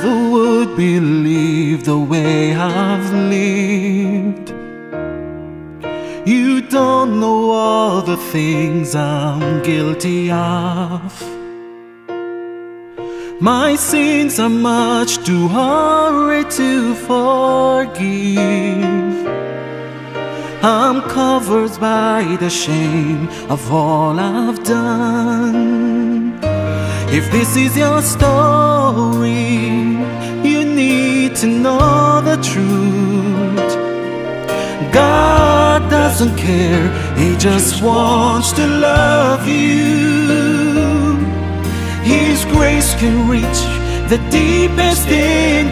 never would believe the way I've lived. You don't know all the things I'm guilty of. My sins are much too hard to forgive. I'm covered by the shame of all I've done. If this is your story, you need to know the truth. God doesn't care, He just wants to love you. His grace can reach the deepest in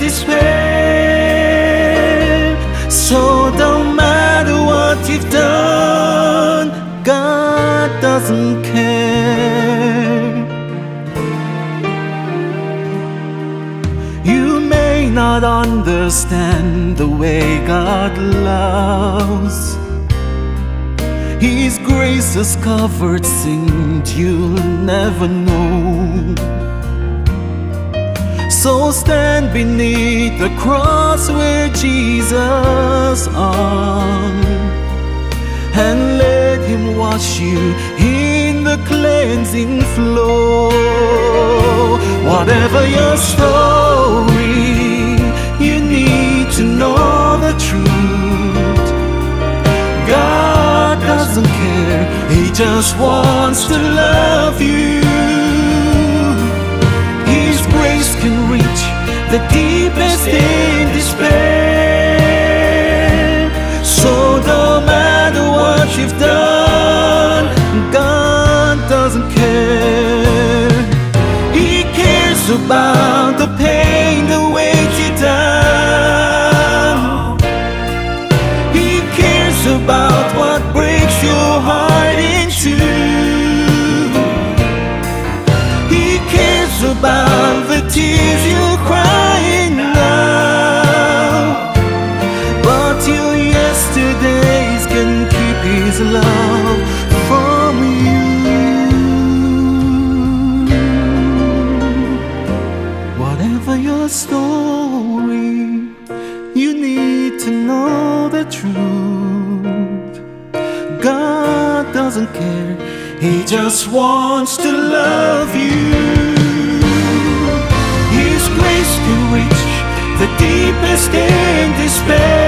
despair. So don't matter what you've done, God doesn't care. You may not understand the way God loves. His grace has covered sins you'll never know. So stand beneath the cross where Jesus hung, and let Him wash you in the cleansing flow. Whatever your story, you need to know the truth. God doesn't care, He just wants to love you. His grace can reach the deepest in despair. So no matter what you've done, God doesn't care. He cares about the pain that weighs you down. He cares about what breaks your heart in two. He cares about the tears you're crying now. But your yesterdays can keep His love from you. Whatever your story, you need to know the truth. God doesn't care, He just wants to love you. His grace can reach the deepest in despair.